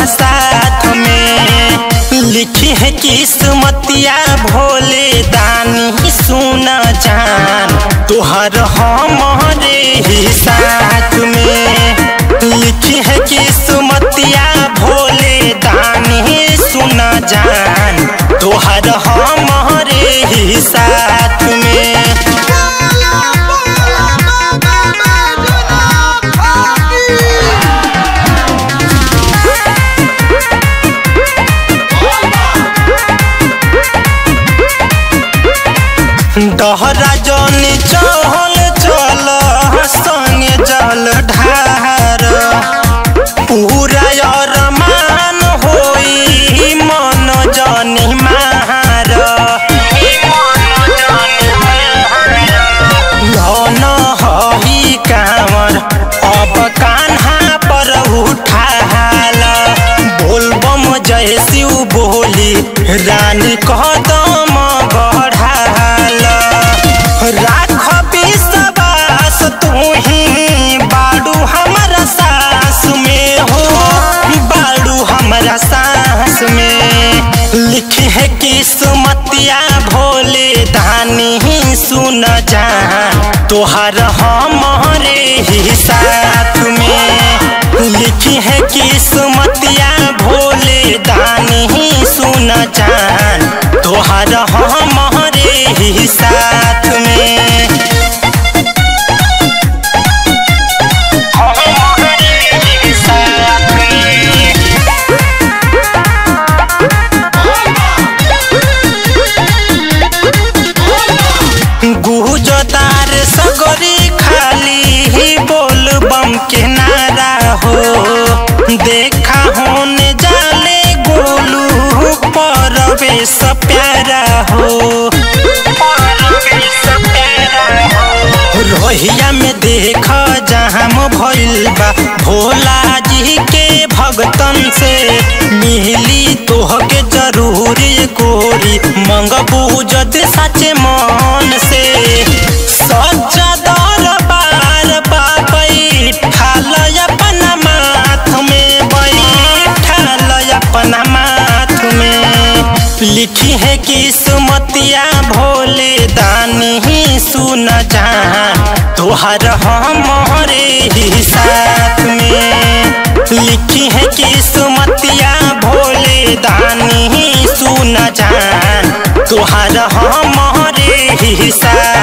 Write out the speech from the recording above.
हमारा साथ में। लिखी है किस्मतिया भोले दानी सुना जान तोहर हमारे ही साथ में। लिखी है किस्मतिया भोले दानी सुना जान तोहर हमारे ही साथ में। तोहरा जौनी चहल चल संगे जल ढार पूरा अरमान होई मन जनी मार। न हई कांवर अब कान्हा पर उठाल बोलबम जय शिव बोली रानी कदम बढ़ाल। राख विश्वास तुही बाड़ू हमारा सास में हो बाड़ू हमारा सास में। लिखी है किस्मतिया भोले दानी सुन जान तोहर हमारे ही साथ में। लिखी है किस्मतिया भोले दानी सुन जान तोहर हमारे ही साथ में। गुजदार सगरी खाली ही बोल बम के नारा हो देखा होने जाले गोलू परवेश प्यारा हो। रोहिया में देख जाम भइल बा भोला जी के भगतन से मिली तोहके जरूरी गोरी मंगबू जद सचे मन से। सच्चा दरबार बैठाल अपना माथ में बैठाल अपना माथ में। लिखी है किस्मतिया भोले दानी सुन जान तोहर हमारे ही साथ में। लिखी है किस्मतिया भोले दानी सुन जान तोहर हमारे ही साथ।